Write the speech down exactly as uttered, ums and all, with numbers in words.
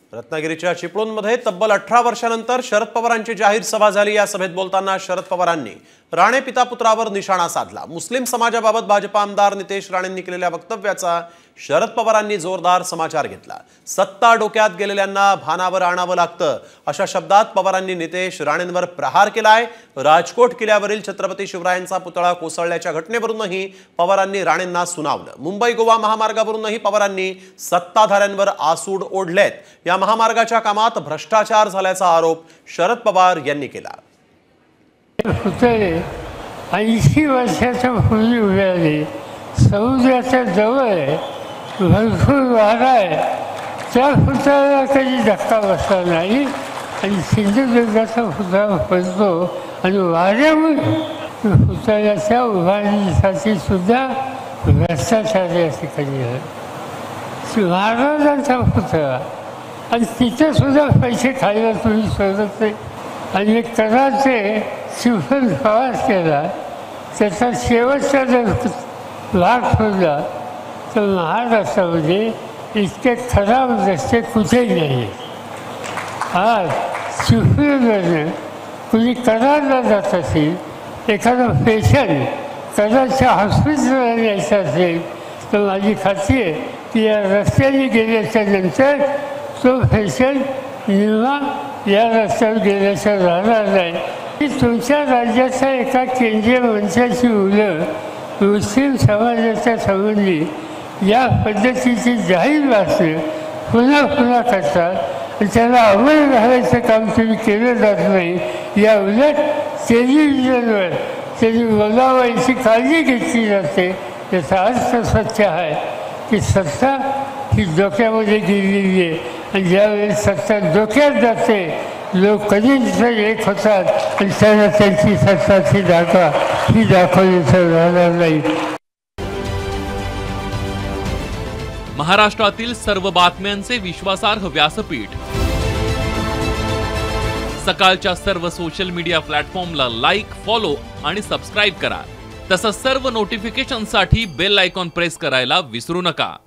रत्नागिरीच्या चिपळूणमध्ये तब्बल अठरा वर्षांनंतर शरद पवारांची जाहीर सभा झाली। या सभेत बोलताना शरद पवारांनी राणे पिता पुत्रावर निशाणा साधला। मुस्लिम समाजाबाबत भाजपा आमदार नितेश राणेंनी केलेल्या वक्तव्याचा शरद पवारांनी जोरदार समाचार घेतला। सत्ता डोक्यात गेलेल्यांना भानावर आणावं लागतं अशा शब्दात पवारांनी नितेश राणेंवर प्रहार केलाय। राजकोट किल्ल्यावरील छत्रपती शिवरायांचा पुतळा कोसळल्याच्या घटनेवरूनही पवारांनी राणेंना सुनावलं। मुंबई गोवा महामार्गावरूनही पवारांनी सत्ताधाऱ्यांवर आसूड ओढलेत। या महामार्गाच्या कामात भ्रष्टाचार झाल्याचा आरोप शरद पवार यांनी केला। ऐंशी वर्षाच्या पूर्वी उभ्याने समुद्राच्या जवळ भरपूर वारा आहे, त्या पुतळ्याला कधी धक्का बसला नाही आणि सिंधुदुर्गाचा पुतळा पडतो आणि वाऱ्यामुळे पुतळ्याच्या उभारणीसाठी सुद्धा भ्रष्टाचार या ठिकाणी आहे। महाराजांचा पुतळा आणि तिथे सुद्धा पैसे खायला तुम्ही सोडत नाही आणि कराचे शिवण प्रवास केला, त्याचा शेवटचा जर भाग ठेवला तर महाराष्ट्रामध्ये इतके खराब रस्ते कुठेही नाही। आज शिवनेरवरनं कुणी कराडला जात असेल, एखादा पेशंट कराडच्या हॉस्पिटलला यायचं असेल तर माझी खात्री आहे की या रस्त्याने गेल्याच्या नंतर तो पेशंट निम्मा या रस्त्यावर गेल्याच्या राहणार नाही। की तुमच्या राज्याच्या एका केंद्रीय मंत्र्याची मुलं मुस्लिम समाजाच्या संबंधी या पद्धतीची जाहीर भाषण पुन्हा पुन्हा करतात आणि त्याला अंमल घालायचं काम तुम्ही केलं जात नाही। या उलट टेलिव्हिजनवर त्यांनी बोलावं याची काळजी घेतली जाते। याचा अर्थ सत्य आहे की सत्ता ही डोक्यामध्ये गेलेली आहे आणि ज्यावेळेस सत्ता डोक्यात जाते लोक कधीच एक होतात आणि त्यांना त्यांची सत्ताची दाखवा ही दाखवण्याचं राहणार नाही। महाराष्ट्रातील सर्व बातम्यांचे विश्वासार्ह व्यासपीठ सकाळच्या सर्व सोशल मीडिया प्लॅटफॉर्मला लाईक, फॉलो आणि सबस्क्राईब करा। तसंच सर्व नोटिफिकेशनसाठी बेल आयकॉन प्रेस करायला विसरू नका।